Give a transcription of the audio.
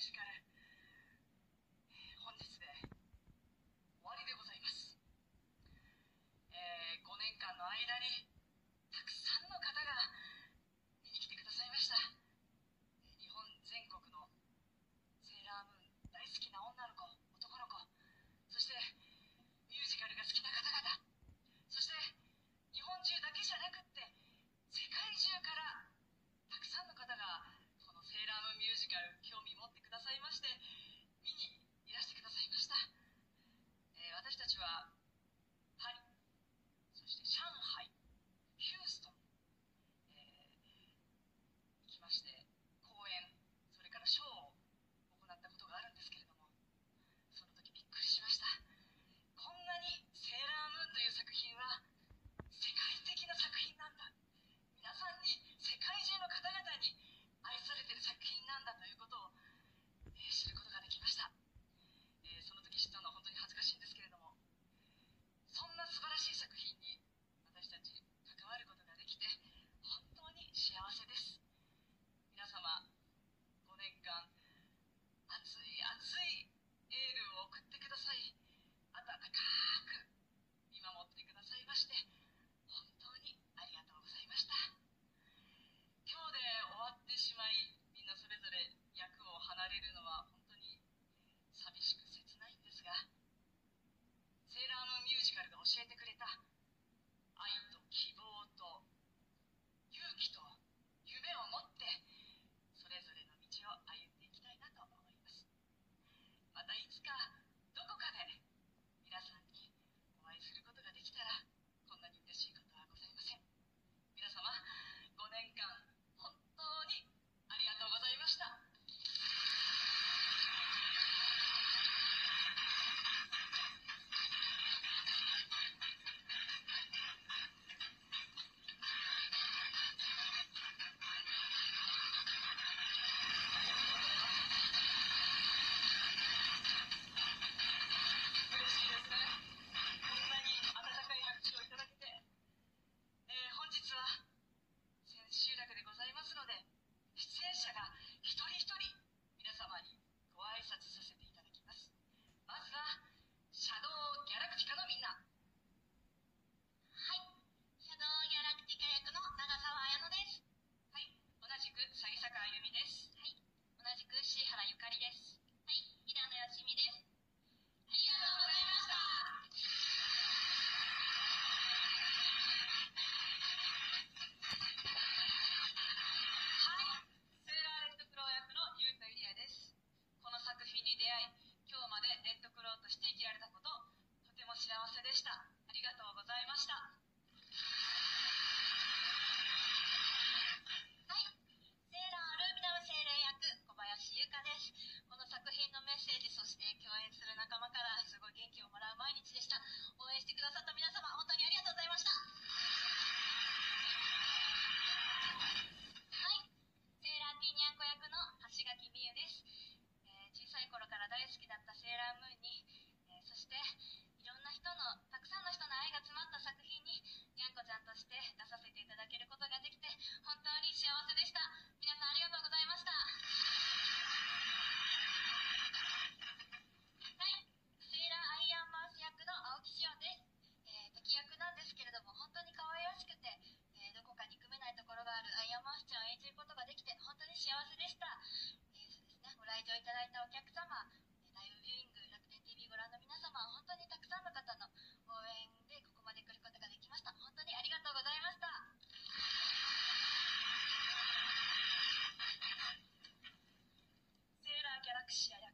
ジカル、本日で終わりでございます。5年間の間にたくさんの方が見に来てくださいました。日本全国のセーラームーン大好きな女の子、男の子、そしてミュージカルが好きな方々、そして日本中だけじゃなくって世界中からたくさんの方がこのセーラームーンミュージカル興味持ってくださいまして、見にいらしてくださいました。私たちはパリ、そして上海、ヒューストン、行きまして公演、それからショーを行ったことがあるんですけれども、その時びっくりしました。こんなにセーラームーンという作品は世界的な作品なんだ、皆さんに、世界中の方々に愛されている作品なんだということを、知ることができました。その時知ったのは本当に恥ずかしいんですけれども、そんな素晴らしい作品に私たち関わることができて本当に幸せです。皆様、5年間熱い熱いエールを送ってください、温かく見守ってくださいまして本当にありがとうございました。今日で終わってしまい、みんなそれぞれ役を離れるのは本当に寂しく切ないんですが、セーラームーンミュージカルが教えてくれた愛と希望と勇気と夢を持ってそれぞれの道を歩んでいきたいなと思います。またいつかどこかで皆さんにお会いすることができたらこんなに嬉しいことはございません。皆様、5年間本当にありがとうございました。嬉しいですね。こんなに温かい拍手をいただけて、本日は千秋楽でございますので、出演者が一人一人皆様にご挨拶させていただきます。まずはシャドウギャラクティカのみんな。はい、シャドウギャラクティカ役の長澤彩乃です。はい、同じく渚坂あゆみです。はい、同じく椎原ゆかりです。はい、平野よしみです。ありがとうございました。セーラーレッドクロー役のゆうたゆりやです。この作品に出会い、今日までレッドクローとして生きられたこと、とても幸せでした。ありがとうございました。はい、セーラールビナム精霊役、小林優香です。この作品のメッセージ、そして共演する仲間からすごい元気をもらう毎日でした。応援してくださった皆様、本当にありがとうございました。はい、セーラーティーニャンコ役の橋垣美優です。小さい頃から大好きだったセーラームーンに、そしていろんな人の、たくさんの人の愛が詰まった作品ににゃんこちゃんとして出させていただけることができて本当に幸せでした。皆さんありがとうございました。はい、セーラーアイアンマウス役の青木紫音です。敵役なんですけれども本当に可愛らしくて、どこか憎めないところがあるアイアンマウスちゃんを演じることができて本当に幸せでした。そうですね、ご来場いただいたお客様、ライブビューイング、楽天 TV ご覧の皆様、本当にたくさんの方の応援でここまで来ることができました。本当にありがとうございました。セーラーギャラクシア